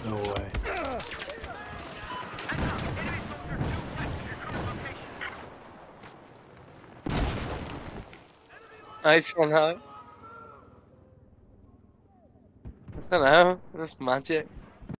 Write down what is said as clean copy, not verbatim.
No way. Nice one, huh? That's not how. That's magic.